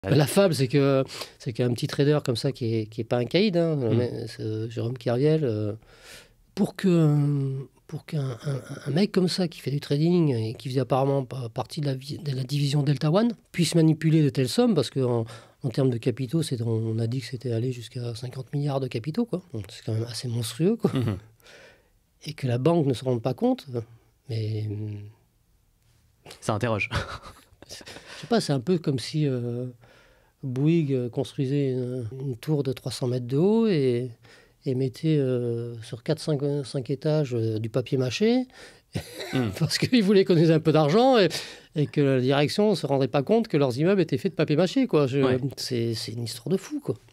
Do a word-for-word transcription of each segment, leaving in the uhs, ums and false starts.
La fable, c'est que c'est qu'un petit trader comme ça qui est, qui est pas un caïd, hein, Mm. ce Jérôme Kerviel, euh, pour que pour qu'un un, un mec comme ça qui fait du trading et qui faisait apparemment pa- partie de la, vi- de la division Delta One puisse manipuler de telles sommes, parce qu'en en termes de capitaux, c'est, on a dit que c'était allé jusqu'à cinquante milliards de capitaux, quoi. Donc, c'est quand même assez monstrueux, quoi. Mhm. Et que la banque ne se rende pas compte, mais Ça interroge. je sais pas, c'est un peu comme si euh, Bouygues euh, construisait une, une tour de trois cents mètres de haut et, et mettait euh, sur quatre cinq étages euh, du papier mâché Mm. parce qu'ils voulaient économiser un peu d'argent et, et que la direction ne se rendrait pas compte que leurs immeubles étaient faits de papier mâché, quoi. Je- Ouais. c'est, c'est une histoire de fou, quoi.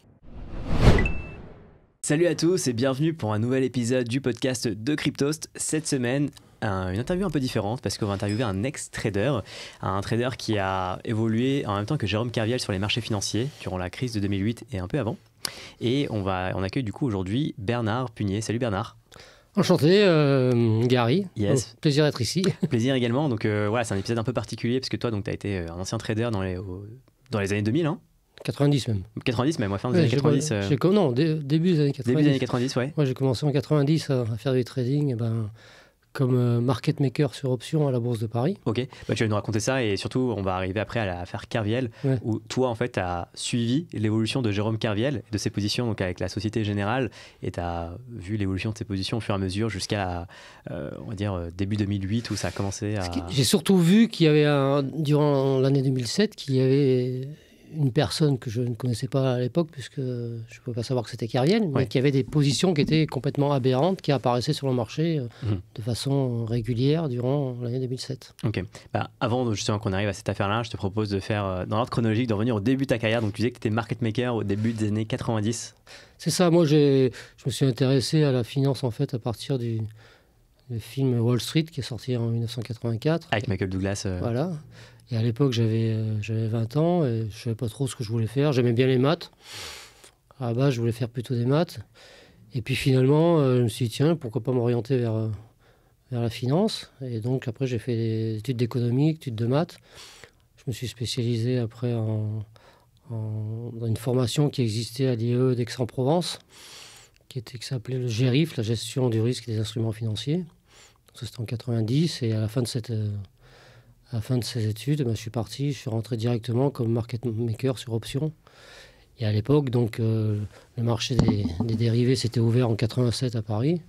Salut à tous et bienvenue pour un nouvel épisode du podcast de Cryptost. Cette semaine, un- une interview un peu différente parce qu'on va interviewer un ex-trader, un trader qui a évolué en même temps que Jérôme Kerviel sur les marchés financiers durant la crise de deux mille huit et un peu avant. Et on, va, on accueille du coup aujourd'hui Bernard Punier. Salut Bernard. Enchanté, euh, Gary. Yes. Oh, plaisir d'être ici. Plaisir également. Donc euh, voilà, c'est un épisode un peu particulier parce que toi, tu as été un ancien trader dans les, au- dans les années deux mille, hein quatre-vingt-dix même. quatre-vingt-dix même, ouais, fin des Ouais, années j'ai- quatre-vingt-dix. euh, j'ai- non, dé- début des années quatre-vingt-dix. début des années quatre-vingt-dix, ouais. Moi, j'ai commencé en quatre-vingt-dix à, à faire du trading, eh ben, comme euh, market maker sur option à la Bourse de Paris. Ok, bah, tu vas nous raconter ça et surtout on va arriver après à l'affaire Kerviel Ouais. où toi en fait tu as suivi l'évolution de Jérôme Kerviel, de ses positions donc avec la Société Générale et tu as vu l'évolution de ses positions au fur et à mesure jusqu'à euh, on va dire euh, début deux mille huit où ça a commencé à... Ce qui- J'ai surtout vu qu'il y avait, un, durant l'année deux mille sept, qu'il y avait une personne que je ne connaissais pas à l'époque, puisque je ne pouvais pas savoir que c'était Kerviel, mais Ouais. qui avait des positions qui étaient complètement aberrantes, qui apparaissaient sur le marché euh, Mhm. de façon régulière durant l'année deux mille sept. Ok, bah, avant justement qu'on arrive à cette affaire-là, je te propose de faire euh, dans l'ordre chronologique, de revenir au début de ta carrière. Donc tu disais que tu étais market maker au début des années quatre-vingt-dix. C'est ça, moi j'ai, je me suis intéressé à la finance en fait à partir du, du film Wall Street qui est sorti en mille neuf cent quatre-vingt-quatre. Avec Michael Douglas. euh, Voilà. Et à l'époque, j'avais euh, j'avais vingt ans et je ne savais pas trop ce que je voulais faire. J'aimais bien les maths. À la base, je voulais faire plutôt des maths. Et puis finalement, euh, je me suis dit, tiens, pourquoi pas m'orienter vers, euh, vers la finance. Et donc après, j'ai fait des études d'économie, études de maths. Je me suis spécialisé après en, en- dans une formation qui existait à l'I E d'Aix-en-Provence, qui, était, qui s'appelait le G R I F, la gestion du risque des instruments financiers. Ça, c'était en quatre-vingt-dix. Et à la fin de cette... euh, À la fin de ces études, ben, je suis parti, je suis rentré directement comme market maker sur option. Et à l'époque, donc, euh, le marché des, des dérivés s'était ouvert en quatre-vingt-sept à Paris.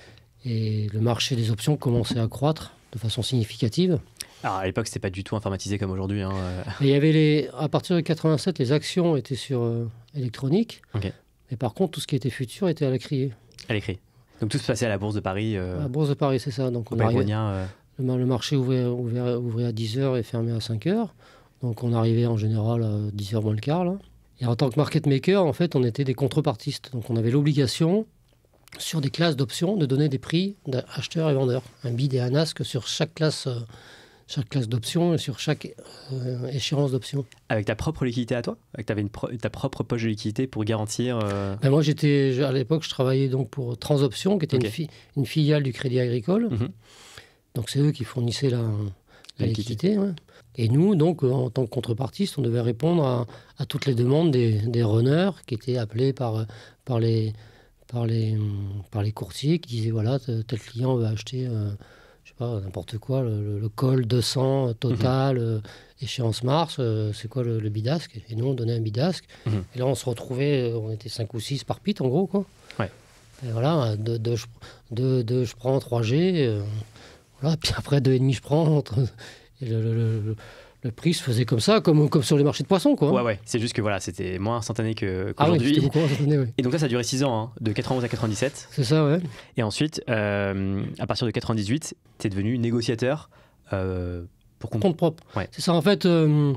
Et le marché des options commençait à croître de façon significative. Alors à l'époque c'était pas du tout informatisé comme aujourd'hui. Hein. euh. Et il y avait les, à partir de quatre-vingt-sept, les actions étaient sur euh, électronique. Ok. Mais par contre, tout ce qui était futur était à la criée. À l'écrit. Donc tout se passait à la Bourse de Paris. Euh, À la Bourse de Paris, c'est ça. Donc, on Compagnie arrivait, Grenier, euh, le, mar- le marché ouvrait, ouvrait, ouvrait à dix heures et fermait à cinq heures. Donc on arrivait en général à dix heures moins le quart. Là. Et en tant que market maker, en fait, on était des contrepartistes. Donc on avait l'obligation, sur des classes d'options, de donner des prix d'acheteurs et vendeurs. Un bid et un ask sur chaque classe, euh, chaque classe d'options et sur chaque euh, échéance d'options. avec ta propre liquidité à toi, avec t'avais une pro- ta propre poche de liquidité pour garantir. euh, Ben moi, j'étais, je- à l'époque, je travaillais donc pour Transoption, qui était Ok. une, fi- une filiale du Crédit Agricole. mhm. Donc c'est eux qui fournissaient la, la La liquidité. Ouais. Et nous, donc, euh, en tant que contrepartiste, on devait répondre à, à toutes les demandes des, des runners qui étaient appelés par, par, les, par, les, hum, par les courtiers qui disaient, voilà, t- tel client veut acheter, euh, je sais pas, n'importe quoi, le, le, le call deux cents, total, euh, échéance mars, euh, c'est quoi le, le bid-ask? Et nous, on donnait un bid-ask. Mhm. Et là, on se retrouvait, euh, on était cinq ou six par pit, en gros, quoi. Ouais. Et voilà, deux, deux, je, deux, deux, je prends trois G, euh, voilà, puis après deux et demi je prends. entre- Et le, le, le, le prix se faisait comme ça, comme, comme sur les marchés de poissons, quoi. Ouais, ouais, c'est juste que voilà, c'était moins instantané que, ah oui, qu'aujourd'hui. c'était beaucoup instantané, oui. Et donc là, ça a duré six ans, hein, de quatre-vingt-onze à quatre-vingt-dix-sept. C'est ça, ouais. Et ensuite, euh, à partir de quatre-vingt-dix-huit, tu es devenu négociateur euh, pour compte. Compte propre. Ouais. C'est ça, en fait, euh,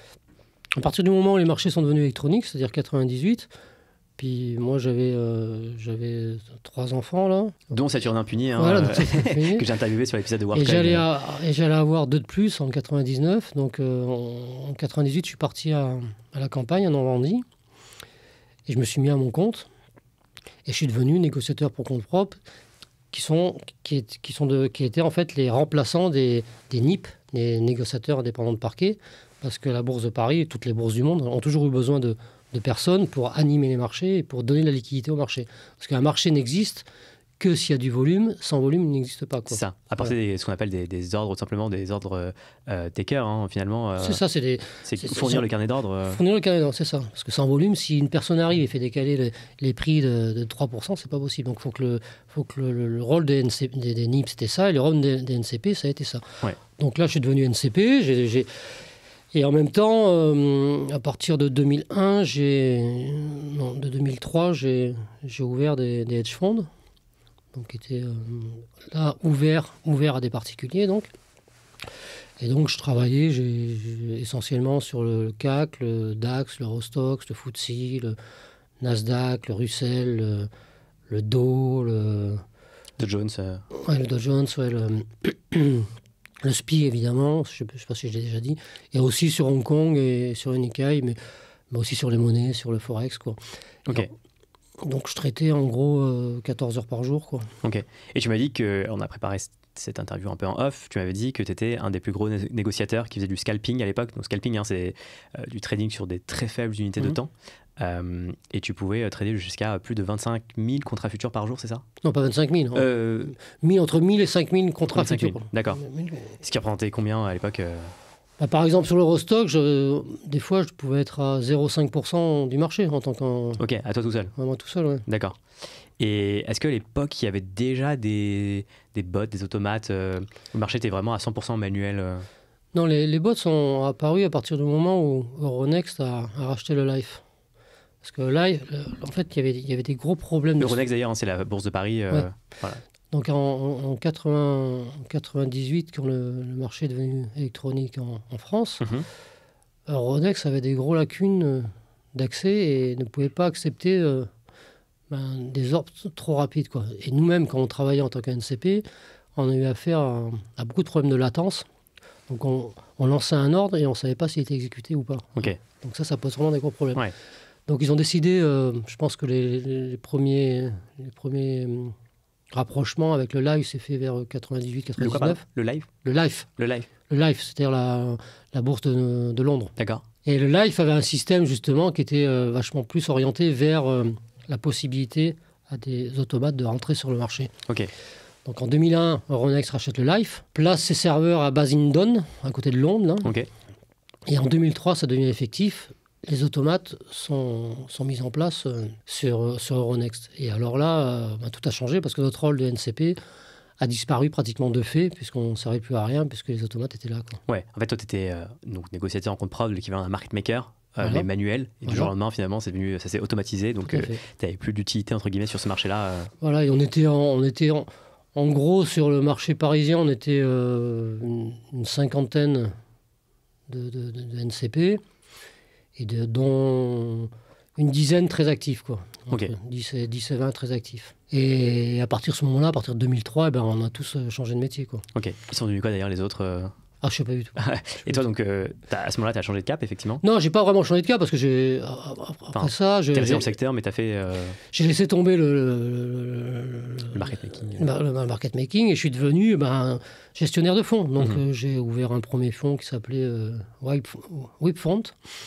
à partir du moment où les marchés sont devenus électroniques, c'est-à-dire quatre-vingt-dix-huit, puis moi j'avais euh, j'avais trois enfants, là. Dont Saturnin Punier, hein, Voilà, euh, donc ça, c'est fini. que j'ai interviewé sur l'épisode de World Et Trade. j'allais, à- et j'allais avoir deux de plus en quatre-vingt-dix-neuf. Donc euh, en, en quatre-vingt-dix-huit, je suis parti à, à la campagne, en Normandie. Et je me suis mis à mon compte. Et je suis devenu négociateur pour compte propre, qui, sont, qui, est- qui, sont de, qui étaient en fait les remplaçants des, des N I P, les négociateurs indépendants de parquet. Parce que la Bourse de Paris et toutes les bourses du monde ont toujours eu besoin de, de personnes pour animer les marchés et pour donner de la liquidité au marché. Parce qu'un marché n'existe que s'il y a du volume. Sans volume, il n'existe pas. C'est ça. Apporter voilà. des, ce qu'on appelle des, des ordres, tout simplement des ordres euh, takers, hein, finalement. Euh, c'est ça, c'est des. C'est fournir le carnet d'ordre. Euh... Fournir le carnet d'ordre, c'est ça. Parce que sans volume, si une personne arrive et fait décaler les, les prix de, de trois pour cent, c'est pas possible. Donc, il faut que, le, faut que le, le, le rôle des, N C P, des, des N I P, c'était ça, et le rôle des, des N C P, ça a été ça. Ouais. Donc là, je suis devenu N C P. J'ai, j'ai... Et en même temps, euh, à partir de deux mille un, j'ai... Non, de deux mille trois, j'ai, j'ai ouvert des, des hedge funds. Donc, qui était euh, là ouvert, ouvert à des particuliers, donc. Et donc, je travaillais j'ai, j'ai, essentiellement sur le C A C, le DAX, l'Eurostoxx, le F T S E, le Nasdaq, le Russell, le, le Dow, le... Dow Jones. Euh... Ouais, le Dow Jones, ouais, le, le S P I, évidemment, je ne sais pas si je l'ai déjà dit. Et aussi sur Hong Kong et sur Nikkei, mais, mais aussi sur les monnaies, sur le Forex, quoi. Ok. Donc, Donc, je traitais en gros euh, quatorze heures par jour, quoi. Ok. Et tu m'as dit qu'on a préparé cette interview un peu en off. Tu m'avais dit que tu étais un des plus gros né- négociateurs qui faisait du scalping à l'époque. Donc, scalping, hein, c'est euh, du trading sur des très faibles unités mmh. de temps. Euh, et tu pouvais euh, trader jusqu'à plus de vingt-cinq mille contrats futurs par jour, c'est ça ? Non, pas vingt-cinq mille. Hein. Euh... mille, entre mille et cinq mille contrats futurs. D'accord. Ce qui représentait combien à l'époque euh... Bah, par exemple, sur l'Eurostoxx, je, des fois, je pouvais être à zéro virgule cinq pour cent du marché en tant qu'un... Ok, à toi tout seul. À moi tout seul, oui. D'accord. Et est-ce qu'à l'époque, il y avait déjà des, des bots, des automates euh, le marché était vraiment à cent pour cent manuel euh... Non, les, les bots sont apparus à partir du moment où Euronext a, a racheté le Life. Parce que Life, le, en fait, il y, avait, il y avait des gros problèmes... Euronext, d'ailleurs, hein, c'est la bourse de Paris. Euh, ouais. Voilà. Donc en, en quatre-vingt-dix-huit, quand le, le marché est devenu électronique en, en France, mm-hmm. Euronext avait des gros lacunes d'accès et ne pouvait pas accepter euh, ben, des ordres trop rapides, quoi. Et nous-mêmes, quand on travaillait en tant qu'N C P, on a eu affaire à, à beaucoup de problèmes de latence. Donc on, on lançait un ordre et on ne savait pas s'il était exécuté ou pas. Okay. Donc ça, ça pose vraiment des gros problèmes. Ouais. Donc ils ont décidé, euh, je pense que les, les premiers... Les premiers rapprochement avec le live s'est fait vers quatre-vingt-dix-huit quatre-vingt-dix-neuf. Le, le live Le live. Le live. Le live, c'est-à-dire la, la bourse de, de Londres. D'accord. Et le live avait un système justement qui était euh, vachement plus orienté vers euh, la possibilité à des automates de rentrer sur le marché. Ok. Donc en deux mille un, Euronext rachète le live, place ses serveurs à Basildon, à côté de Londres. Là. Ok. Et en deux mille trois, ça devient effectif. Les automates sont, sont mis en place euh, sur, sur Euronext. Et alors là, euh, bah, tout a changé parce que notre rôle de N C P a disparu pratiquement de fait, puisqu'on ne servait plus à rien, puisque les automates étaient là, quoi. Ouais, en fait, toi, tu étais euh, négociateur en compte prod, l'équivalent d'un market maker, euh, voilà. les manuels. Et voilà. du jour au lendemain, finalement, c'est devenu, ça s'est automatisé. Donc, euh, tu n'avais plus d'utilité, entre guillemets, sur ce marché-là. Euh. Voilà, et on était, en, on était en, en gros, sur le marché parisien, on était euh, une, une cinquantaine de, de, de, de N C P. Et de, dont une dizaine très actifs, quoi. Okay. dix, et, dix et vingt très actifs. Et à partir de ce moment-là, à partir de deux mille trois, eh ben, on a tous changé de métier, quoi. Ok. Ils sont devenus quoi d'ailleurs, les autres euh... Ah, je sais pas du tout. Et toi, donc, euh, à ce moment-là, tu as changé de cap, effectivement ? Non, j'ai pas vraiment changé de cap parce que j'ai. Après enfin, ça. Tu es resté dans le secteur, mais tu as fait. Euh... J'ai laissé tomber le. Le, le, le market making. Le, le market making et je suis devenu ben, gestionnaire de fonds. Donc, mm-hmm. euh, j'ai ouvert un premier fonds qui s'appelait euh, Whipfront.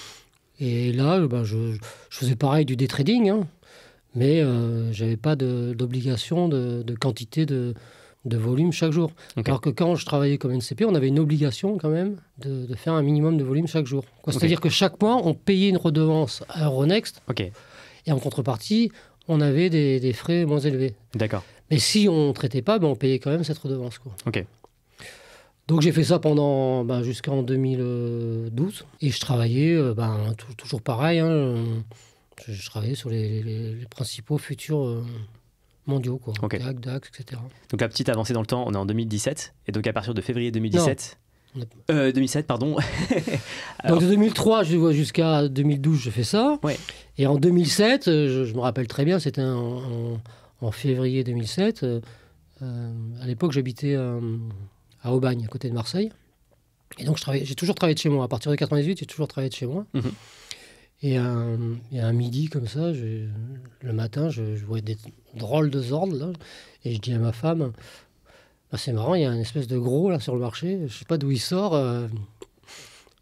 Et là, ben, je, je faisais pareil du day trading, hein, mais euh, je n'avais pas de, d'obligation de, de quantité de, de volume chaque jour. Okay. Alors que quand je travaillais comme N C P, on avait une obligation quand même de, de faire un minimum de volume chaque jour. Quoi, okay. C'est-à-dire que chaque mois, on payait une redevance à Euronext, okay. et en contrepartie, on avait des, des frais moins élevés. D'accord. Mais si on ne traitait pas, ben, on payait quand même cette redevance, quoi. Ok. Donc j'ai fait ça pendant ben, jusqu'en deux mille douze et je travaillais ben, t- toujours pareil. Hein, je, je travaillais sur les, les, les principaux futurs euh, mondiaux, quoi. Okay. D A C, DAX, et cetera. Donc la petite avancée dans le temps, on est en deux mille dix-sept et donc à partir de février deux mille dix-sept. Non. Euh, deux mille sept, pardon. Alors... Donc de deux mille trois je vois jusqu'à deux mille douze, je fais ça. Ouais. Et en deux mille sept, je, je me rappelle très bien, c'était en, en, en février deux mille sept. Euh, euh, à l'époque, j'habitais euh, à Aubagne, à côté de Marseille. Et donc, je travaillais, j'ai toujours travaillé de chez moi. À partir de quatre-vingt-dix-huit, j'ai toujours travaillé de chez moi. Mmh. Et, un, et un midi, comme ça, je, le matin, je, je voyais des drôles de ordres, là. Et je dis à ma femme, bah, c'est marrant, il y a une espèce de gros là sur le marché. Je ne sais pas d'où il sort. Euh,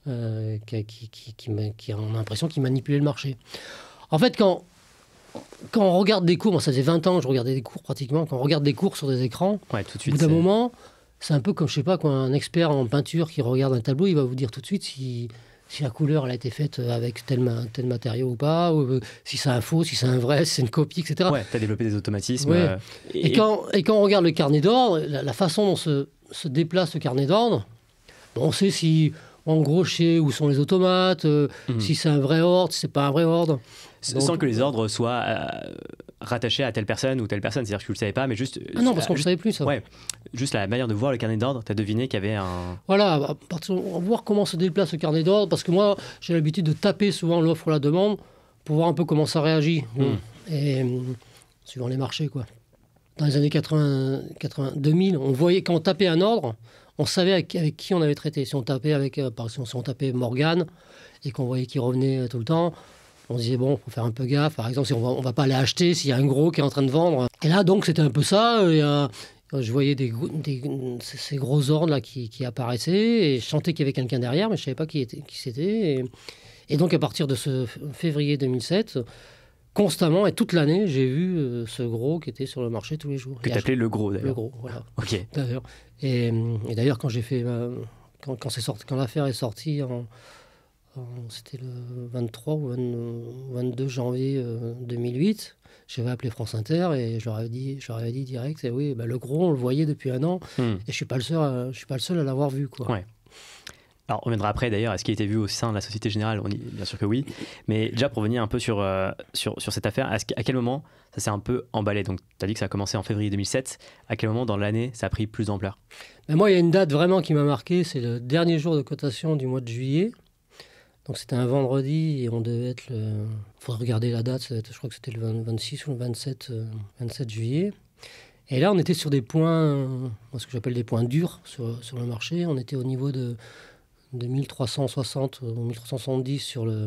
euh, qui, qui, qui, qui, qui on a l'impression qu'il manipulait le marché. En fait, quand, quand on regarde des cours, moi ça faisait vingt ans que je regardais des cours pratiquement, quand on regarde des cours sur des écrans, ouais, tout de au suite, bout d'un c'est- moment, c'est un peu comme, je sais pas, quoi, un expert en peinture qui regarde un tableau, il va vous dire tout de suite si, si la couleur elle a été faite avec tel, ma- tel matériau ou pas, ou euh, si c'est un faux, si c'est un vrai, si c'est une copie, et cetera. Ouais, tu as développé des automatismes. Ouais. euh, Et, quand, et quand on regarde le carnet d'ordre, la, la façon dont se, se déplace le carnet d'ordre, on sait si, en gros, chez où sont les automates, euh, Mhm. si c'est un vrai ordre, si c'est pas un vrai ordre. S- Donc- sans que les ordres soient euh, rattachés à telle personne ou telle personne. C'est-à-dire que tu le savais pas, mais juste. Ah non, parce qu'on ne juste, savait plus ça. ouais, juste la manière de voir le carnet d'ordre, tu as deviné qu'il y avait un. Voilà, à partir- on va voir comment se déplace le carnet d'ordre, parce que moi, j'ai l'habitude de taper souvent l'offre ou la demande pour voir un peu comment ça réagit. Mhm. Et euh, suivant les marchés, quoi. Dans les années quatre-vingts, quatre-vingts, deux mille, on voyait, quand on tapait un ordre, on savait avec, avec qui on avait traité. Si on tapait avec, euh, par exemple, si on tapait Morgan et qu'on voyait qu'il revenait euh, tout le temps, on se disait, bon, il faut faire un peu gaffe. Par exemple, si on va, on va pas aller acheter s'il y a un gros qui est en train de vendre. Et là, donc, c'était un peu ça. Et, euh, je voyais des, gros- des- ces ces gros ordres là qui, qui apparaissaient et je sentais qu'il y avait quelqu'un derrière, mais je savais pas qui, était, qui c'était. Et, et donc, à partir de ce f- février deux mille sept, constamment et toute l'année, j'ai vu euh, ce gros qui était sur le marché tous les jours. Que Et tu à appelais le gros chaque- d'ailleurs. Le gros, voilà. Ok. D'ailleurs. Et, et d'ailleurs, quand j'ai fait, euh, quand, quand c'est sorti, quand l'affaire est sortie, en, en- c'était le vingt-trois ou vingt- vingt-deux janvier euh, deux mille huit, j'avais appelé France Inter et je leur avais dit, je leur avais dit direct, et oui, bah, le gros, on le voyait depuis un an, Hmm. et je suis pas le seul, à, je suis pas le seul à l'avoir vu, quoi. Ouais. Alors, on reviendra après d'ailleurs. Est-ce qu'il a été vu au sein de la Société Générale? On y- Bien sûr que oui. Mais déjà, pour revenir un peu sur, euh, sur, sur cette affaire, est-ce qu'- à quel moment ça s'est un peu emballé? Donc, tu as dit que ça a commencé en février deux mille sept. À quel moment dans l'année ça a pris plus d'ampleur? Mais moi, il y a une date vraiment qui m'a marqué, c'est le dernier jour de cotation du mois de juillet. Donc c'était un vendredi et on devait être le... Il faudrait regarder la date, ça va être- je crois que c'était le vingt vingt-six ou le vingt-sept, euh, vingt-sept juillet. Et là, on était sur des points, euh, moi, ce que j'appelle des points durs sur, sur le marché. On était au niveau de, de mille trois cent soixante ou mille trois cent soixante-dix sur le,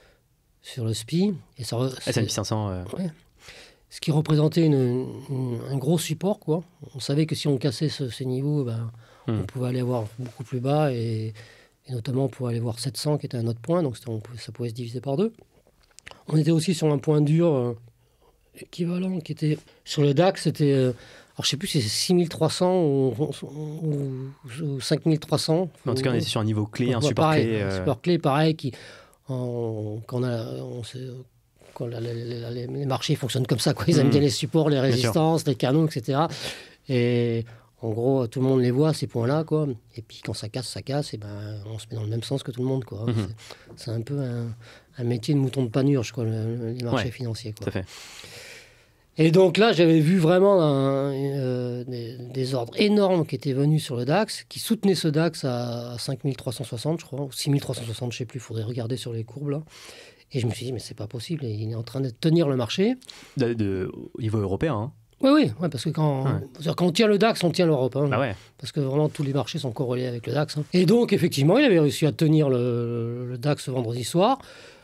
sur le S P I. Et ça, re- S and P cinq cents. euh, Ouais. Ce qui représentait une- une- un gros support, quoi. On savait que si on cassait ce- ces niveaux, ben, Hmm. on pouvait aller voir beaucoup plus bas et, et notamment on pouvait aller voir sept cents qui était un autre point, donc c'était- on pouvait- ça pouvait se diviser par deux. On était aussi sur un point dur euh, équivalent qui était sur le DAX, c'était, euh, alors je sais plus si c'est six mille trois cents ou, ou, ou cinq mille trois cents. En tout cas, on était sur un niveau clé, un Ouais, support pareil, clé. un euh, support clé, pareil, qui, en- quand on a, on sait- quand la- la- la- les, les marchés fonctionnent comme ça, quoi. Ils aiment Mhm. bien les supports, les sûr. résistances, les canaux, et cetera. Et en gros, tout le monde les voit, ces points-là, quoi. Et puis quand ça casse, ça casse, et ben, on se met dans le même sens que tout le monde, quoi. Mhm. C'est- C'est un peu un, un métier de mouton de panurge, quoi, le- le- les marchés Ouais, financiers, quoi. Tout à fait. Et donc là, j'avais vu vraiment un- euh, des, des ordres énormes qui étaient venus sur le DAX, qui soutenaient ce DAX à cinq mille trois cent soixante, je crois, ou six mille trois cent soixante, je ne sais plus, il faudrait regarder sur les courbes là. Et je me suis dit, mais c'est pas possible, il est en train de tenir le marché. De, de- au niveau européen. Hein. Oui, oui, ouais, parce que quand, Ouais. c'est-à-dire quand on tient le DAX, on tient l'Europe. Hein, Bah ouais. Parce que vraiment, tous les marchés sont corrélés avec le DAX. hein. Et donc, effectivement, il avait réussi à tenir le, le DAX ce vendredi soir.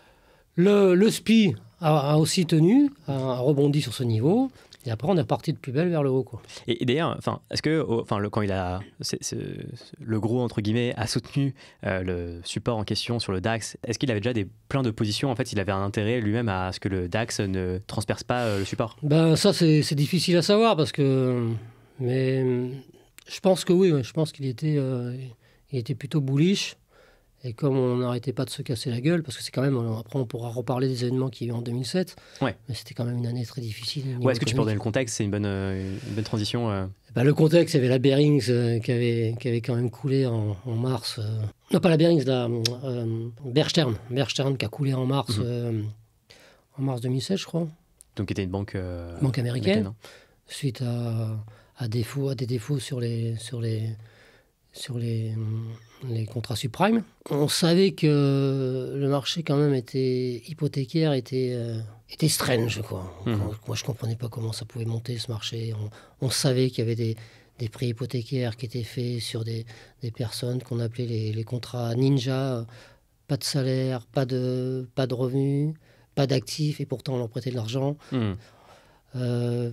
Le, le S P I a, a aussi tenu, a, a rebondi sur ce niveau. Et après, on est reparti de plus belle vers le haut, quoi. Et, et d'ailleurs, enfin, est-ce que, au- enfin, le, quand il a, c'est- c'est- le gros entre guillemets a soutenu euh, le support en question sur le DAX, est-ce qu'il avait déjà des plein de positions? En fait, il avait un intérêt lui-même à ce que le DAX ne transperce pas euh, le support. Ben, ça, c'est c'est difficile à savoir parce que. Mais euh, je pense que oui, ouais, je pense qu'il était, euh, il était plutôt bullish. Et comme on n'arrêtait pas de se casser la gueule, parce que c'est quand même. Après, on pourra reparler des événements qu'il y a eu en deux mille sept. Ouais. Mais c'était quand même une année très difficile. au niveau Ouais, est-ce que tu peux donner économique. le contexte? C'est une bonne, euh, une bonne transition. euh. Ben, le contexte, il y avait la Bearings euh, qui, avait, qui avait quand même coulé en, en mars. euh, Non, pas la Bearings, la euh, Bear Stearns. Bear Stearns qui a coulé en mars, Mhm. euh, en mars deux mille sept, je crois. Donc, qui était une banque, euh, Banque américaine. hein. Suite à, à, défaut, à des défauts sur les, sur les, sur les, les contrats subprimes. On savait que le marché quand même était hypothécaire, était, euh, était strange, quoi. Mhm. Moi, je comprenais pas comment ça pouvait monter, ce marché. On, on savait qu'il y avait des, des prix hypothécaires qui étaient faits sur des, des personnes qu'on appelait les, les contrats ninja. Pas de salaire, pas de, pas de revenus, pas d'actifs, et pourtant on leur prêtait de l'argent. Hmm. Euh,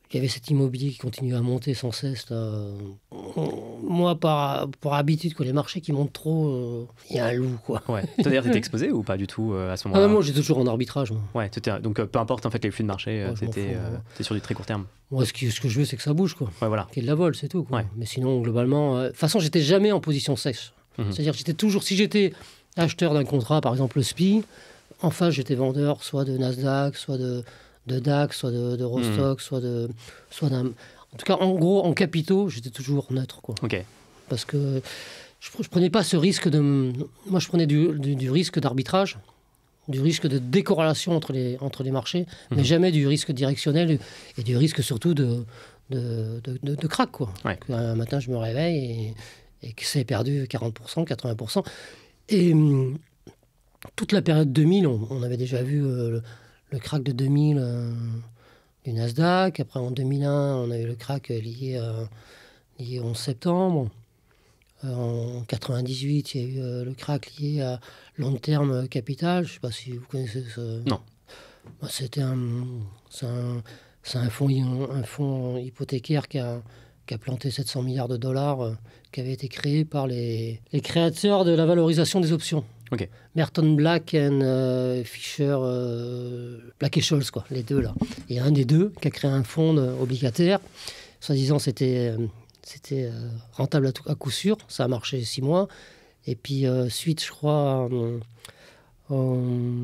il y avait cet immobilier qui continuait à monter sans cesse. Là. Moi, par, par habitude, que les marchés qui montent trop, il euh, y a un loup. Quoi. Ouais. Toi, d'ailleurs, t'étais exposé ou pas du tout euh, à ce moment-là? Ah, moi, j'étais toujours en arbitrage. Moi. Ouais, donc euh, peu importe en fait, les flux de marché, ouais, t'étais euh, sur du très court terme. Moi, ce, qui, ce que je veux, c'est que ça bouge. Quoi. Ouais, voilà. Qu'il y ait de la vol, c'est tout. Quoi. Ouais. Mais sinon, globalement, de euh, toute façon, j'étais jamais en position sèche. Mmh. C'est-à-dire que j'étais toujours, si j'étais acheteur d'un contrat, par exemple le S P I, en face, j'étais vendeur soit de Nasdaq, soit de, de DAX, soit de, de Rostock, mmh. soit de, soit d'un... En tout cas, en gros, en capitaux, j'étais toujours neutre. Quoi. Okay. Parce que je ne prenais pas ce risque de... Moi, je prenais du, du, du risque d'arbitrage, du risque de décorrélation entre les, entre les marchés, mmh. mais jamais du risque directionnel et du risque surtout de, de, de, de, de crack. Quoi. Ouais. Un matin, je me réveille et, et que c'est perdu quarante pour cent, quatre-vingts pour cent. Et hum, toute la période deux mille, on, on avait déjà vu euh, le, le crack de deux mille euh, du Nasdaq. Après, en deux mille un, on a eu le crack lié, euh, lié au onze septembre. Euh, en quatre-vingt-dix-huit, il y a eu euh, le crack lié à Long Term Capital. Je ne sais pas si vous connaissez ce... Non. Bah, c'était un, c'est un, c'est un, fonds, un fonds hypothécaire qui a, qui a planté sept cents milliards de dollars, euh, qui avait été créé par les, les créateurs de la valorisation des options. Okay. Merton Black et euh, Fisher, euh, Black et Scholes, quoi, les deux là. Il y a un des deux qui a créé un fonds obligataire. Soi-disant, c'était, euh, c'était euh, rentable à, tout, à coup sûr. Ça a marché six mois. Et puis, euh, suite, je crois, euh, au,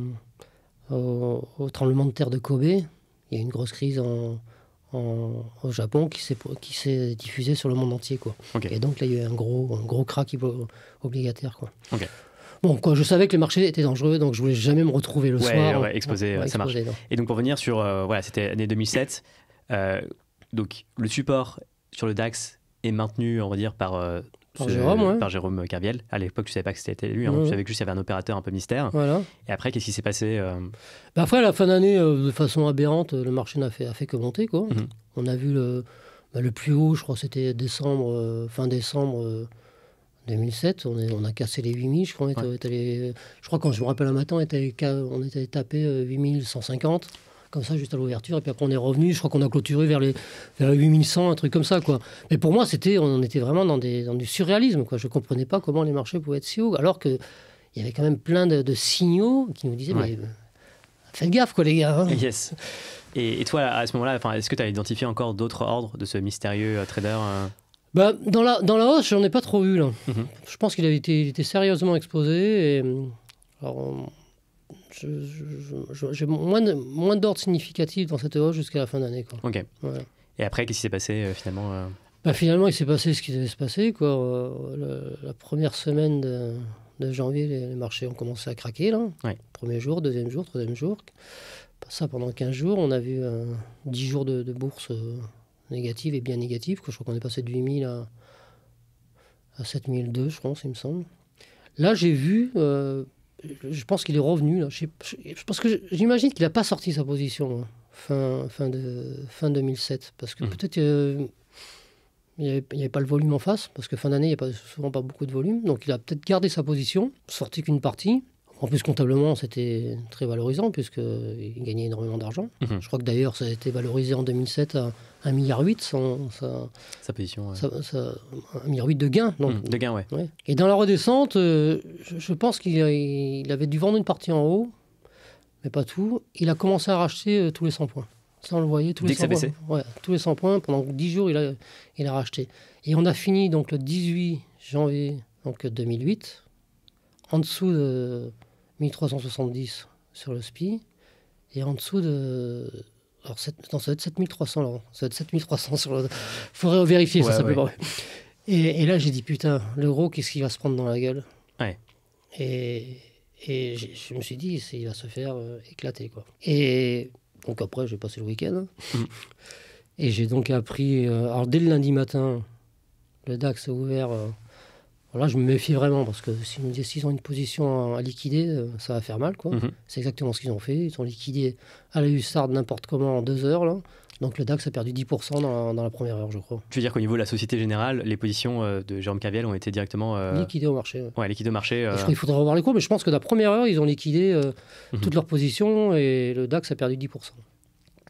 au, au tremblement de terre de Kobe, il y a eu une grosse crise en, en, au Japon qui s'est, qui s'est diffusée sur le monde entier. Quoi. Okay. Et donc, là, il y a eu un gros, un gros crack obligataire. Quoi. Okay. Bon, quoi, je savais que les marchés étaient dangereux, donc je voulais jamais me retrouver le ouais, soir. Ouais, exposé, ouais, ça exposé, marche. Non. Et donc pour revenir sur, euh, voilà, c'était année deux mille sept. Euh, donc le support sur le DAX est maintenu, on va dire, par, euh, par, ce, Jérôme, ouais. par Jérôme Kerviel. À l'époque, tu savais pas que c'était lui. Hein. Ouais. Tu savais que juste il y avait un opérateur un peu mystère. Voilà. Et après, qu'est-ce qui s'est passé euh... bah Après, à la fin d'année, euh, de façon aberrante, le marché n'a fait, a fait que monter. Quoi. Mm-hmm. On a vu le, bah, le plus haut, je crois que c'était décembre, euh, fin décembre. Euh, deux mille sept, on, est, on a cassé les huit mille, je crois. On ouais. était allé, je crois, quand je me rappelle un matin, on était allé, on était allé taper huit mille cent cinquante, comme ça, juste à l'ouverture. Et puis après, on est revenu. Je crois qu'on a clôturé vers les, vers les huit mille cent, un truc comme ça, quoi. Mais pour moi, c'était, on était vraiment dans, des, dans du surréalisme, quoi. Je ne comprenais pas comment les marchés pouvaient être si hauts, alors qu'il y avait quand même plein de, de signaux qui nous disaient, ouais. mais faites gaffe, quoi, les gars. Hein. Yes. Et, et toi, à ce moment-là, est-ce que tu as identifié encore d'autres ordres de ce mystérieux euh, trader euh... Bah, dans, la, dans la hausse, j'en ai pas trop eu. Là. Mm-hmm. Je pense qu'il avait été, il était sérieusement exposé. Et, alors, je, je, je, j'ai moins, de, moins d'ordre significatif dans cette hausse jusqu'à la fin d'année. Quoi. Ok. Ouais. Et après, qu'est-ce qui s'est passé euh, finalement euh... bah, Finalement, il s'est passé ce qui devait se passer. Quoi. Euh, le, la première semaine de, de janvier, les, les marchés ont commencé à craquer. Là. Ouais. Premier jour, deuxième jour, troisième jour. Ça, pendant quinze jours, on a vu euh, dix jours de, de bourse. Euh, négative et bien négative. Je crois qu'on est passé de huit mille à, à sept mille deux, je pense, il me semble. Là, j'ai vu, euh, je pense qu'il est revenu. Là. Je, je, parce que j'imagine qu'il n'a pas sorti sa position hein, fin, fin, de, fin deux mille sept. Parce que mmh. peut-être euh, il n'y avait, avait pas le volume en face. Parce que fin d'année, il n'y a pas, souvent pas beaucoup de volume. Donc, il a peut-être gardé sa position, sorti qu'une partie. En plus, comptablement, c'était très valorisant puisqu'il gagnait énormément d'argent. Mmh. Je crois que d'ailleurs, ça a été valorisé en deux mille sept à un virgule huit milliard sa, sa position. Ouais. Sa, sa, un virgule huit milliard de gains. Donc, mmh, de gains, ouais. ouais. Et dans la redescente, euh, je, je pense qu'il a, il avait dû vendre une partie en haut, mais pas tout. Il a commencé à racheter euh, tous les cent points. Ça, on le voyait, tous Dès les que ça baissait. Ouais, tous les cent points. Pendant dix jours, il a, il a racheté. Et on a fini donc, le dix-huit janvier donc, deux mille huit, en dessous de mille trois cent soixante-dix sur le S P I et en dessous de... Alors, sept, non, ça va être sept mille trois cents, là. Ça va être sept mille trois cents sur le... Faudrait vérifier, ouais, ça, ça ouais. peut pas... Et, et là, j'ai dit, putain, l'euro, qu'est-ce qu'il va se prendre dans la gueule ouais. Et, et je me suis dit, il va se faire euh, éclater, quoi. Et donc après, j'ai passé le week-end. Mmh. Et j'ai donc appris... Euh, alors, dès le lundi matin, le DAX a ouvert... Euh, Là, je me méfie vraiment parce que s'ils me disent qu'ils ont une position à, à liquider, ça va faire mal. Quoi. Mm-hmm. C'est exactement ce qu'ils ont fait. Ils ont liquidé à la hussarde n'importe comment en deux heures. Là. Donc le DAX a perdu dix pour cent dans la, dans la première heure, je crois. Tu veux dire qu'au niveau de la Société Générale, les positions euh, de Jérôme Kerviel ont été directement... Euh... liquidées au marché. Ouais, ouais liquidées au marché. Euh... Je crois qu'il faudrait revoir les cours, mais je pense que la première heure, ils ont liquidé euh, mm-hmm. toutes leurs positions et le DAX a perdu dix pour cent. Ok.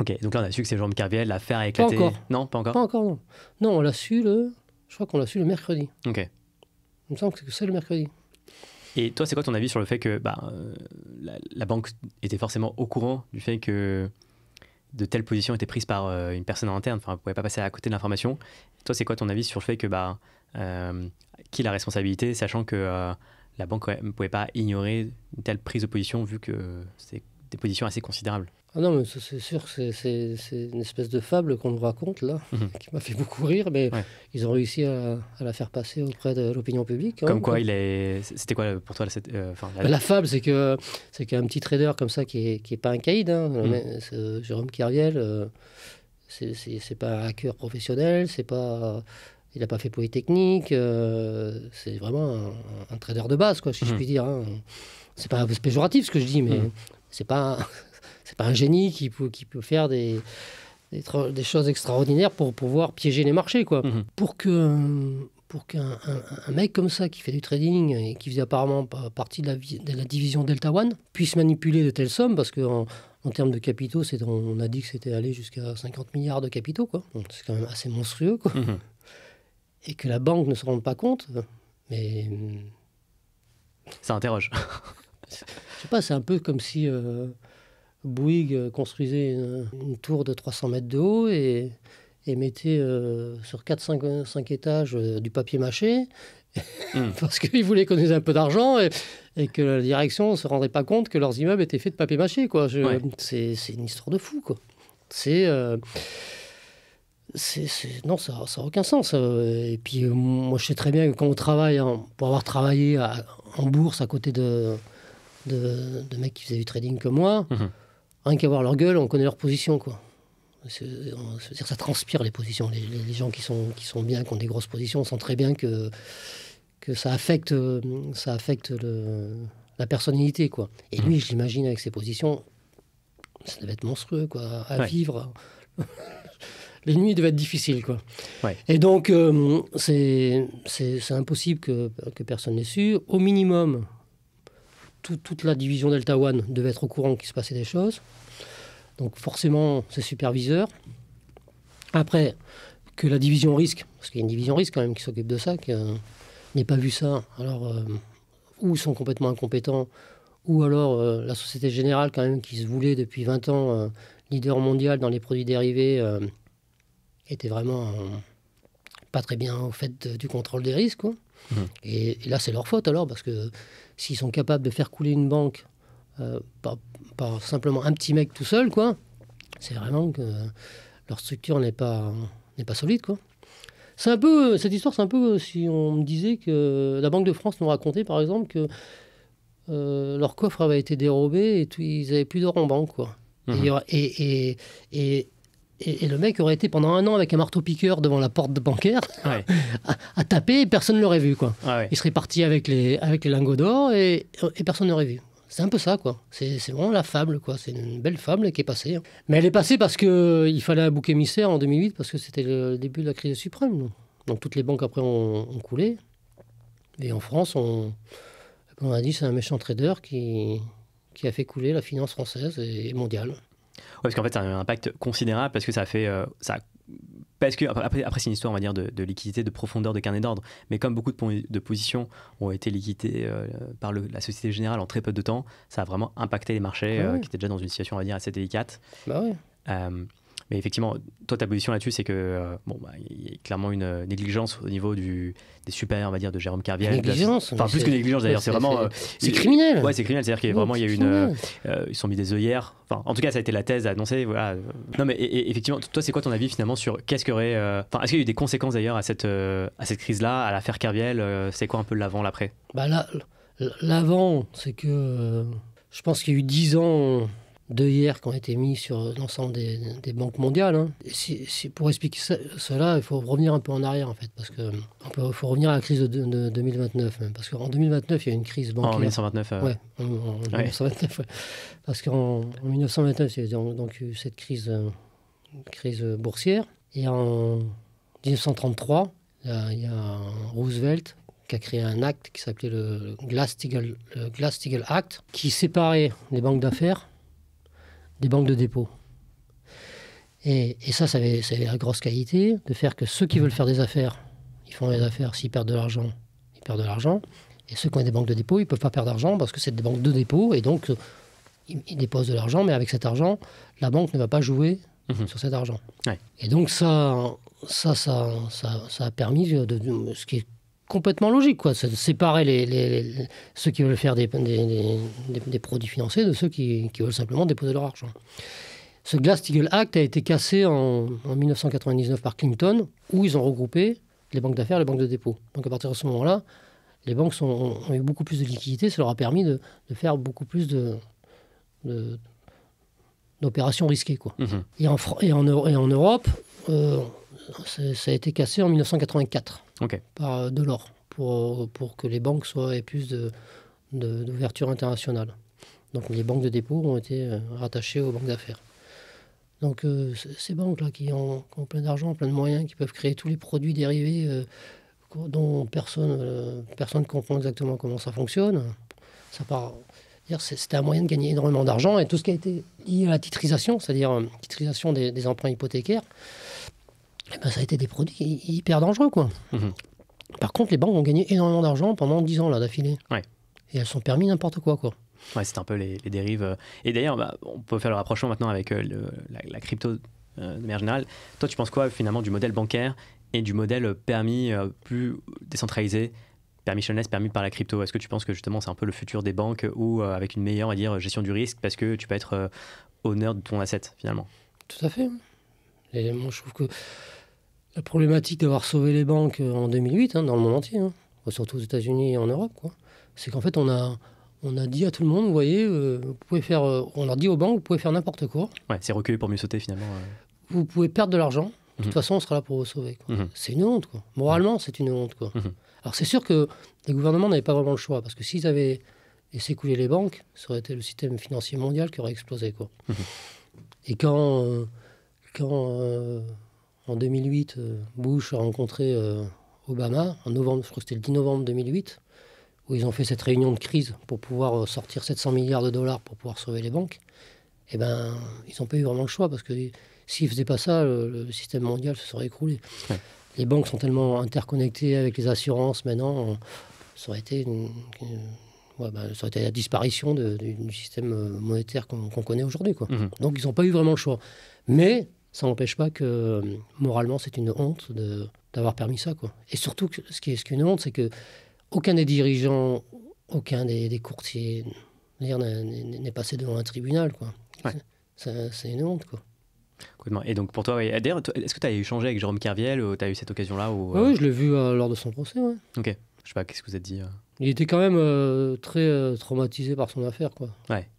Ok, donc là on a su que c'est Jérôme Kerviel, l'affaire a éclaté. Pas encore. Non, pas encore. Pas encore, non. Non, on l'a su le. Je crois qu'on l'a su le mercredi. Ok. Il me semble que c'est le mercredi. Et toi, c'est quoi ton avis sur le fait que bah, euh, la, la banque était forcément au courant du fait que de telles positions étaient prises par euh, une personne en interne, enfin, elle ne pouvait pas passer à côté de l'information. Toi, c'est quoi ton avis sur le fait que bah, euh, qui a la responsabilité, sachant que euh, la banque ne pouvait pas ignorer une telle prise de position vu que c'est des positions assez considérables? Ah non, mais ça, c'est sûr que c'est, c'est, c'est une espèce de fable qu'on nous raconte là, Mhm. qui m'a fait beaucoup rire, mais Ouais. ils ont réussi à, à la faire passer auprès de l'opinion publique. hein, Comme quoi, quoi. il est... c'était quoi pour toi cette, euh, enfin, la- Ben, la fable, c'est que c'est qu'un petit trader comme ça qui est, qui est pas un caïd, hein, Mhm. mais c'est, euh, Jérôme Kerviel, euh, c'est, c'est, c'est pas un hacker professionnel, c'est pas, il n'a pas fait Polytechnique, euh, c'est vraiment un, un trader de base, quoi, si je Mhm. puis dire. hein. C'est pas c'est péjoratif ce que je dis, mais Mhm. c'est pas un- c'est pas un génie qui peut, qui peut faire des, des, tra- des choses extraordinaires pour pouvoir piéger les marchés, quoi. Mhm. Pour que pour qu'un un, un mec comme ça qui fait du trading et qui faisait apparemment pa- partie de la, vi- de la division Delta One puisse manipuler de telles sommes, parce qu'en en termes de capitaux, c'est, on a dit que c'était allé jusqu'à cinquante milliards de capitaux, quoi. Donc, c'est quand même assez monstrueux, quoi. Mhm. Et que la banque ne se rende pas compte, mais Ça interroge. je sais pas, c'est un peu comme si euh, Bouygues euh, construisait une, une tour de trois cents mètres de haut et, et mettait euh, sur quatre cinq étages euh, du papier mâché Mm. parce qu'ils voulaient économiser un peu d'argent et, et que la direction ne se rendrait pas compte que leurs immeubles étaient faits de papier mâché, quoi. Je- Ouais. c'est, c'est une histoire de fou, quoi. C'est... euh, c'est, c'est- non, ça n'a aucun sens. euh. Et puis, euh, moi, je sais très bien que quand on travaille, hein, pour avoir travaillé à- en bourse à côté de, de, de mecs qui faisaient du trading comme moi, Mhm. rien qu'à voir leur gueule, on connaît leur position, quoi. C'est, on- c'est-à-dire que ça transpire les positions. Les, les- les gens qui sont, qui sont bien, qui ont des grosses positions, sentent très bien que, que ça affecte, euh, ça affecte le, la personnalité, quoi. Et lui, je l'imagine avec ses positions, ça devait être monstrueux, quoi, à Ouais. vivre. Les nuits devaient être difficiles, quoi. Ouais. Et donc, euh, c'est, c'est, c'est impossible que, que personne n'ait su. Au minimum, tout- toute la division Delta One devait être au courant qu'il se passait des choses. Donc forcément, c'est superviseur. Après, que la division risque, parce qu'il y a une division risque quand même qui s'occupe de ça, qui euh, n'ait pas vu ça, alors euh, ou ils sont complètement incompétents, ou alors euh, la Société Générale quand même, qui se voulait depuis vingt ans euh, leader mondial dans les produits dérivés, euh, était vraiment euh, pas très bien au fait de- du contrôle des risques, quoi. Mhm. Et, et là, c'est leur faute alors, parce que s'ils sont capables de faire couler une banque euh, par, par simplement un petit mec tout seul, quoi, c'est vraiment que leur structure n'est pas, n'est pas solide, quoi. C'est un peu, cette histoire, c'est un peu si on me disait que la Banque de France nous racontait, par exemple, que euh, leur coffre avait été dérobé et tout, ils n'avaient plus d'or en banque, quoi. Et il y Mhm. aura- Et, et, et, et- et le mec aurait été pendant un an avec un marteau-piqueur devant la porte de bancaire Ouais. à, à taper et personne ne l'aurait vu, quoi. Ouais, ouais. Il serait parti avec les, avec les lingots d'or et, et personne n'aurait vu. C'est un peu ça, quoi. C'est c'est vraiment la fable, quoi. C'est une belle fable qui est passée. hein. Mais elle est passée parce qu'il fallait un bouc émissaire en deux mille huit, parce que c'était le début de la crise suprême. Donc, Donc toutes les banques après ont, ont coulé. Et en France, on, on a dit c'est un méchant trader qui, qui a fait couler la finance française et mondiale. Ouais, parce qu'en fait, ça a un impact considérable parce que ça a fait. euh, ça a- parce que, après, après, c'est une histoire, on va dire, de, de liquidité, de profondeur de carnet d'ordre. Mais comme beaucoup de, pon- de positions ont été liquidées euh, par le- la Société Générale en très peu de temps, ça a vraiment impacté les marchés Ah euh, ouais. qui étaient déjà dans une situation, on va dire, assez délicate. Bah ouais. Euh, mais effectivement, toi, ta position là-dessus, c'est que euh, bon, bah, il y a clairement une euh, négligence au niveau du, des supérieurs, on va dire, de Jérôme Kerviel. Négligence, Enfin, mais plus c'est- que négligence d'ailleurs, c'est vraiment. euh, C'est il- criminel. Ouais, c'est criminel, c'est-à-dire qu'il y a Non, vraiment, il y a eu c'est une, euh, criminel. euh, ils se sont mis des œillères. Enfin, en tout cas, ça a été la thèse annoncée. Voilà. Non, mais et- et effectivement, toi, c'est quoi ton avis finalement sur qu'est-ce qu'il y aurait. euh, Enfin, est-ce qu'il y a eu des conséquences d'ailleurs à cette, euh, à cette crise-là, à l'affaire Kerviel euh, C'est quoi un peu l'avant, l'après? Bah là, l'avant, c'est que euh, je pense qu'il y a eu dix ans d'œillères qui ont été mis sur l'ensemble des, des banques mondiales. hein. Et si- si- pour expliquer ça- cela, il faut revenir un peu en arrière, en fait, parce que on peut- faut revenir à la crise de, de deux mille vingt-neuf, même, parce qu'en deux mille vingt-neuf, il y a eu une crise En bancaire. mille neuf cent vingt-neuf. euh, Ouais, en, en mille neuf cent vingt-neuf, ouais. Parce qu'en en mille neuf cent vingt-neuf, il y a donc, donc eu cette crise, euh, crise boursière. Et en mille neuf cent trente-trois, il y a, il y a Roosevelt qui a créé un acte qui s'appelait le Glass-Steagall le Glass-Steagall Act, qui séparait les banques d'affaires des banques de dépôt. Et, et ça, ça avait, ça avait la grosse qualité de faire que ceux qui veulent faire des affaires, ils font des affaires, s'ils perdent de l'argent, ils perdent de l'argent. Et ceux qui ont des banques de dépôt, ils ne peuvent pas perdre d'argent parce que c'est des banques de dépôt. Et donc, ils, ils déposent de l'argent, mais avec cet argent, la banque ne va pas jouer mmh. sur cet argent. Ouais. Et donc, ça, ça, ça, ça, ça a permis de, de, de, ce qui est complètement logique, quoi, c'est de séparer les, les, les, ceux qui veulent faire des, des, des, des produits financiers de ceux qui, qui veulent simplement déposer leur argent. Ce Glass-Steagall Act a été cassé en, en mille neuf cent quatre-vingt-dix-neuf par Clinton, où ils ont regroupé les banques d'affaires et les banques de dépôt. Donc à partir de ce moment-là, les banques sont, ont eu beaucoup plus de liquidités, ça leur a permis de, de faire beaucoup plus de, de, d'opérations risquées, quoi. Mmh. Et, en, et, en, et en Europe, euh, ça a été cassé en mille neuf cent quatre-vingt-quatre okay. par Delors, pour, pour que les banques soient, aient plus de, de, d'ouverture internationale. Donc les banques de dépôt ont été rattachées aux banques d'affaires. Donc euh, ces banques-là qui ont, qui ont plein d'argent, plein de moyens, qui peuvent créer tous les produits dérivés euh, dont personne euh, personne ne comprend exactement comment ça fonctionne, ça part... C'était un moyen de gagner énormément d'argent. Et tout ce qui a été lié à la titrisation, c'est-à-dire la titrisation des, des emprunts hypothécaires, eh ben, ça a été des produits hyper dangereux, quoi. Mmh. Par contre, les banques ont gagné énormément d'argent pendant dix ans là, d'affilée. Ouais. Et elles sont permis n'importe quoi, quoi. Ouais, c'est un peu les, les dérives. Et d'ailleurs, bah, on peut faire le rapprochement maintenant avec euh, le, la, la crypto euh, de manière générale. Toi, tu penses quoi finalement du modèle bancaire et du modèle permis euh, plus décentralisé, permissionless, permis par la crypto? Est-ce que tu penses que justement c'est un peu le futur des banques ou euh, avec une meilleure, on va dire, gestion du risque parce que tu peux être euh, owner de ton asset finalement? Tout à fait. Et moi, je trouve que la problématique d'avoir sauvé les banques en deux mille huit, hein, dans le monde entier, hein, surtout aux États-Unis et en Europe, quoi, c'est qu'en fait, on a, on a dit à tout le monde, vous voyez, euh, vous pouvez faire, euh, on leur dit aux banques, vous pouvez faire n'importe quoi. Ouais, c'est reculer pour mieux sauter finalement. Euh... Vous pouvez perdre de l'argent. De toute mmh. façon, on sera là pour vous sauver, quoi. Mmh. C'est une honte, quoi. Moralement, c'est une honte, quoi. Mmh. Alors, c'est sûr que les gouvernements n'avaient pas vraiment le choix, parce que s'ils avaient laissé couler les banques, ça aurait été le système financier mondial qui aurait explosé, quoi. Mmh. Et quand, euh, quand euh, en deux mille huit, euh, Bush a rencontré euh, Obama, en novembre, je crois que c'était le dix novembre deux mille huit, où ils ont fait cette réunion de crise pour pouvoir euh, sortir sept cents milliards de dollars pour pouvoir sauver les banques, eh ben, ils n'ont pas eu vraiment le choix, parce que s'ils ne faisaient pas ça, le, le système mondial se serait écroulé. Ouais. Les banques sont tellement interconnectées avec les assurances maintenant, ça aurait été, une, une, ouais, bah, ça aurait été la disparition de, de, du système monétaire qu'on, qu'on connaît aujourd'hui, quoi. Mmh. Donc ils n'ont pas eu vraiment le choix. Mais ça n'empêche pas que moralement c'est une honte de, d'avoir permis ça, quoi. Et surtout, ce qui est, ce qui est une honte, c'est qu'aucun des dirigeants, aucun des, des courtiers n'est, n'est passé devant un tribunal, quoi. Ouais. C'est, c'est une honte, quoi. Et donc pour toi, ouais. D'ailleurs, est-ce que tu as échangé avec Jérôme Kerviel ou tu as eu cette occasion-là ou, euh... Oui, je l'ai vu euh, lors de son procès. Ouais. Ok. Je sais pas, qu'est-ce que vous avez dit euh... Il était quand même euh, très euh, traumatisé par son affaire, quoi. Ouais.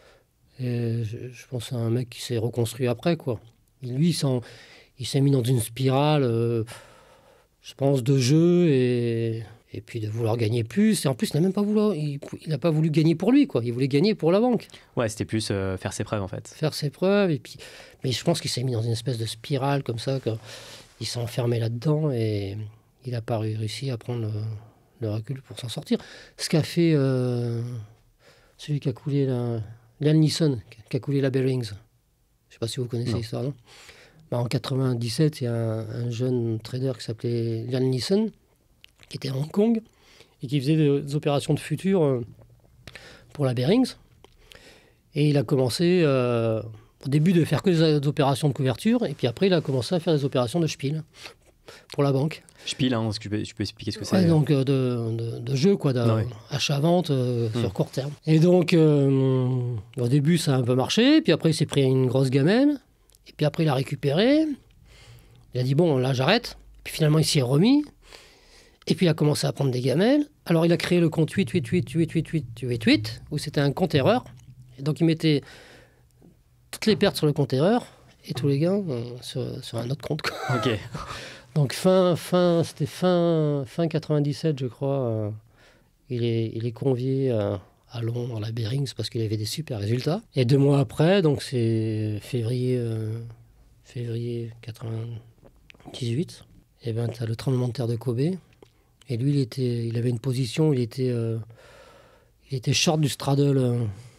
Et je, je pense que c'est un mec qui s'est reconstruit après, quoi. Et lui, il, il s'est mis dans une spirale, euh, je pense, de jeu et, et puis de vouloir gagner plus. Et en plus, il n'a même pas voulu, il, il n'a pas voulu gagner pour lui, quoi. Il voulait gagner pour la banque. Ouais, c'était plus euh, faire ses preuves, en fait. Faire ses preuves, et puis... Mais je pense qu'il s'est mis dans une espèce de spirale comme ça, qu'il s'est enfermé là-dedans et il n'a pas réussi à prendre le, le recul pour s'en sortir. Ce qu'a fait euh, celui qui a coulé la... Liam Neeson, qui a coulé la Barings. Je ne sais pas si vous connaissez l'histoire, non, bah, en quatre-vingt-dix-sept, il y a un, un jeune trader qui s'appelait Liam Neeson, qui était à Hong Kong et qui faisait des, des opérations de futur euh, pour la Barings. Et il a commencé... Euh, au début de faire que des, des opérations de couverture, et puis après il a commencé à faire des opérations de spiel pour la banque. Spiel, hein, tu, peux, tu peux expliquer ce que ouais, c'est? Donc euh, de, de, de jeu, quoi, ouais. Achat-vente euh, mmh. sur court terme. Et donc euh, au début ça a un peu marché, puis après il s'est pris une grosse gamelle, et puis après il a récupéré, il a dit bon là j'arrête, puis finalement il s'y est remis, et puis il a commencé à prendre des gamelles. Alors il a créé le compte huit huit huit huit huit huit huit huit, où c'était un compte erreur, et donc il mettait toutes les pertes sur le compte erreur et tous les gains euh, sur, sur un autre compte, quoi. Ok. Donc fin, fin, c'était fin, fin quatre-vingt-dix-sept, je crois. Euh, il, est, il est convié à, à Londres, à la Barings, parce qu'il avait des super résultats. Et deux mois après, donc c'est février, euh, février quatre-vingt-dix-huit, et ben t'as le tremblement de terre de Kobe. Et lui, il était, il avait une position, il était, euh, il était short du straddle. Euh,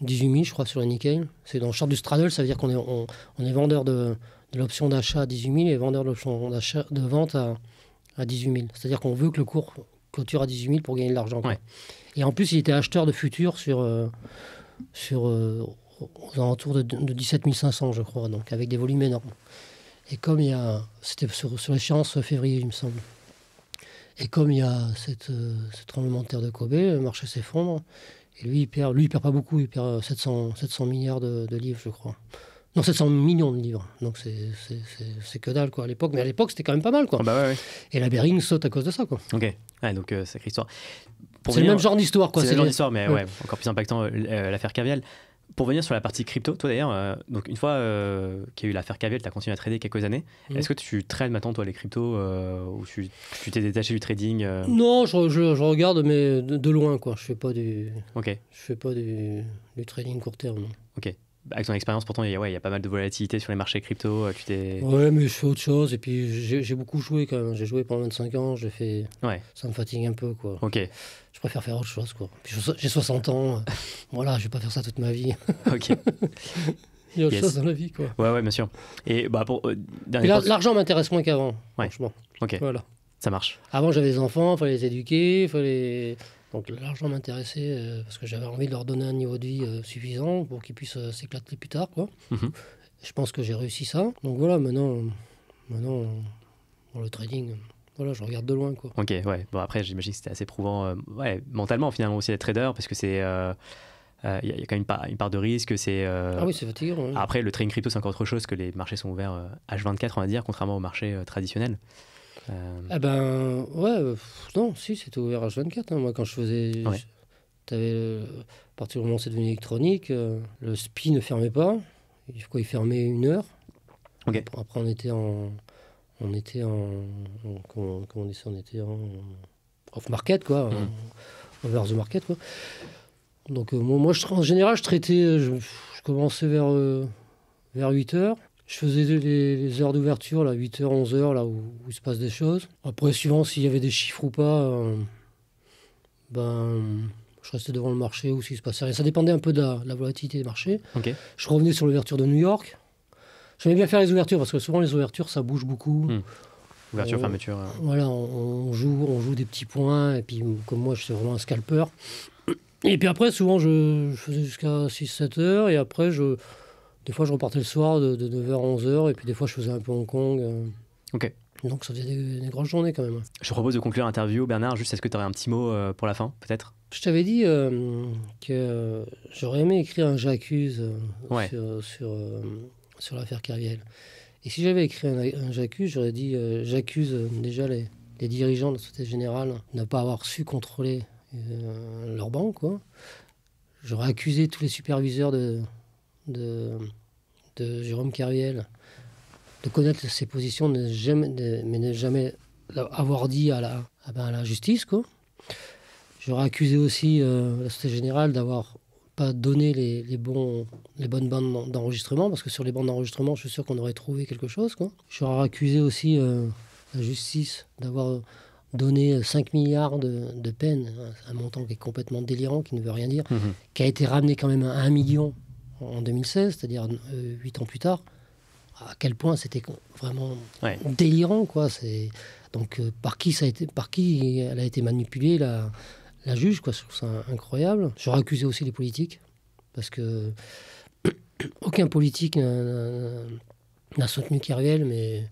dix-huit mille, je crois, sur le Nikkei. C'est dans le chart du straddle, ça veut dire qu'on est, on, on est vendeur de, de l'option d'achat à dix-huit mille et vendeur de l'option d'achat, de vente à, à dix-huit mille. C'est-à-dire qu'on veut que le cours clôture à dix-huit mille pour gagner de l'argent. Ouais. Et en plus, il était acheteur de futurs sur, euh, sur euh, aux alentours de, de dix-sept mille cinq cents, je crois, donc avec des volumes énormes. Et comme il y a... C'était sur, sur l'échéance février, il me semble. Et comme il y a cette, euh, ce tremblement de terre de Kobe, le marché s'effondre. Et lui, il perd, lui, il perd pas beaucoup. Il perd sept cents, sept cents milliards de, de livres, je crois. Non, sept cents millions de livres. Donc, c'est, c'est, c'est, c'est que dalle, quoi, à l'époque. Mais à l'époque, c'était quand même pas mal, quoi. Ah bah ouais, ouais. Et la Behring saute à cause de ça, quoi. Ok. Ouais, donc, euh, sacrée histoire. Pour c'est venir... le même genre d'histoire, quoi. C'est, C'est le même genre les... d'histoire, mais ouais. ouais, encore plus impactant, euh, l'affaire Cavial. Pour venir sur la partie crypto, toi d'ailleurs, euh, donc une fois euh, qu'il y a eu l'affaire Cavial, tu as continué à trader quelques années. Mmh. Est-ce que tu trades maintenant, toi, les cryptos, euh, ou tu, tu t'es détaché du trading euh... Non, je, je, je regarde, mais de, de loin, quoi. Je fais pas du, okay. je fais pas du, du trading court terme. Non. Ok. Avec ton expérience, pourtant, il y, a, ouais, il y a pas mal de volatilité sur les marchés crypto. Tu t'es... Ouais, mais je fais autre chose. Et puis, j'ai, j'ai beaucoup joué quand même. J'ai joué pendant vingt-cinq ans. J'ai fait... Ouais. Ça me fatigue un peu, quoi. Ok. Je préfère faire autre chose, quoi. Puis j'ai soixante ans. Voilà, je vais pas faire ça toute ma vie. Ok. Il y a autre yes. chose dans la vie, quoi. Ouais, ouais, bien sûr. Et bah, pour... Euh, et la, l'argent m'intéresse moins qu'avant, ouais. franchement. Ok. Voilà. Ça marche. Avant, j'avais des enfants, il fallait les éduquer, il fallait... Donc l'argent m'intéressait euh, parce que j'avais envie de leur donner un niveau de vie euh, suffisant pour qu'ils puissent euh, s'éclater plus tard, quoi. Mm-hmm. Je pense que j'ai réussi ça. Donc voilà, maintenant, maintenant bon, le trading, voilà, je regarde de loin, quoi. Ok, ouais. Bon, après, j'imagine que c'était assez prouvant, euh, ouais, mentalement, finalement, aussi, d'être trader, parce que c'est... Euh... Il euh, y, y a quand même une part, une part de risque. C'est, euh... Ah oui, c'est fatigant. Ouais. Après, le trading crypto, c'est encore autre chose que les marchés sont ouverts euh, H vingt-quatre, on va dire, contrairement aux marchés euh, traditionnels. Euh... Ah ben, ouais, euh, non, si, c'était ouvert H vingt-quatre. Hein. Moi, quand je faisais... Ouais. Tu avais, euh, à partir du moment où c'est devenu électronique, euh, le S P I ne fermait pas. Il, quoi, il fermait une heure. Okay. Après, on était en... On était en... en comment, comment on dit ça? On était en... Off-market, quoi. Mm. En, over the market, quoi. Donc, euh, moi, moi je, en général, je traitais... Je, je commençais vers, euh, vers huit heures. Je faisais les, les heures d'ouverture, là, huit heures, onze heures, là où, où il se passe des choses. Après, suivant s'il y avait des chiffres ou pas, euh, ben, je restais devant le marché ou s'il se passait rien. Ça dépendait un peu de la, de la volatilité des marchés. Okay. Je revenais sur l'ouverture de New York. J'aimais bien faire les ouvertures parce que souvent, les ouvertures, ça bouge beaucoup. Mmh. Ouverture, on, fermeture. Euh... Voilà, on, on, joue, on joue des petits points. Et puis, comme moi, je suis vraiment un scalper. Et puis après, souvent, je, je faisais jusqu'à six sept heures. Et après, je... Des fois, je repartais le soir de, de neuf heures à onze heures, et puis des fois, je faisais un peu Hong Kong. Euh... Ok. Donc, ça faisait des, des grosses journées quand même. Je te propose de conclure l'interview. Bernard, juste, est-ce que tu aurais un petit mot euh, pour la fin, peut-être? Je t'avais dit euh, que euh, j'aurais aimé écrire un j'accuse euh, ouais. sur, sur, euh, sur l'affaire Kerviel. Et si j'avais écrit un, un j'accuse, j'aurais dit euh, j'accuse euh, déjà les, les dirigeants de la Société Générale de ne pas avoir su contrôler euh, leur banque, quoi. J'aurais accusé tous les superviseurs de... De, de Jérôme Kerviel, de connaître ses positions, de jamais, de, mais ne jamais avoir dit à la, à, ben à la justice, quoi. J'aurais accusé aussi euh, la Société Générale d'avoir pas donné les, les, bons, les bonnes bandes d'enregistrement, parce que sur les bandes d'enregistrement, je suis sûr qu'on aurait trouvé quelque chose, quoi. J'aurais accusé aussi euh, la justice d'avoir donné cinq milliards de, de peine, un montant qui est complètement délirant, qui ne veut rien dire, mmh. qui a été ramené quand même à un million en deux mille seize, c'est-à-dire euh, huit ans plus tard. À quel point c'était vraiment ouais. délirant, quoi. C'est... Donc, euh, par qui ça a été, par qui elle a été manipulée, la, la juge, quoi. Je trouve ça incroyable. J'aurais accusé aussi les politiques, parce que aucun politique n'a, n'a soutenu Kerviel, mais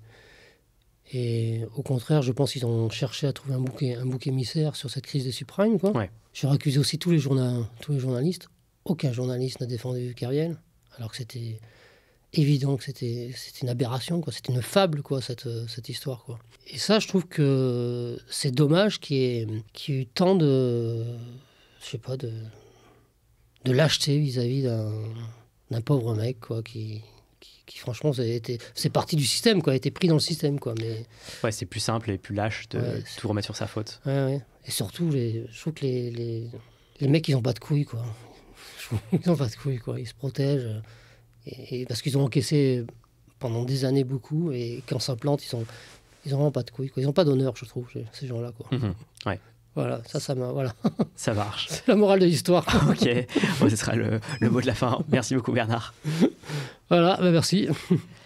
et au contraire, je pense qu'ils ont cherché à trouver un bouc, un bouc émissaire sur cette crise des subprimes, quoi. Ouais. J'aurais accusé aussi tous les, journal, tous les journalistes. Aucun journaliste n'a défendu Kerviel, alors que c'était évident que c'était, c'était une aberration, quoi. C'était une fable, quoi, cette, cette histoire, quoi. Et ça, je trouve que c'est dommage qu'il y ait, qu'il y ait eu tant de, je sais pas, de, de lâcheté vis-à-vis d'un, d'un pauvre mec, quoi, qui, qui, qui franchement, c'est, été, c'est parti du système, quoi, a été pris dans le système, quoi. Mais ouais, c'est plus simple et plus lâche de ouais, tout remettre sur sa faute. Ouais, ouais. Et surtout, les, je trouve que les, les, les mecs, ils ont pas de couilles, quoi. Ils n'ont pas de couilles, quoi. Ils se protègent. Et, et parce qu'ils ont encaissé pendant des années beaucoup. Et quand ça plante, ils n'ont ils ont vraiment pas de couilles, quoi. Ils n'ont pas d'honneur, je trouve, ces gens-là, quoi. Mmh, ouais. Voilà, ça, ça m'a... Voilà. Ça marche. C'est la morale de l'histoire. Ok, bon, ce sera le, le mot de la fin. Merci beaucoup Bernard. Voilà, bah merci.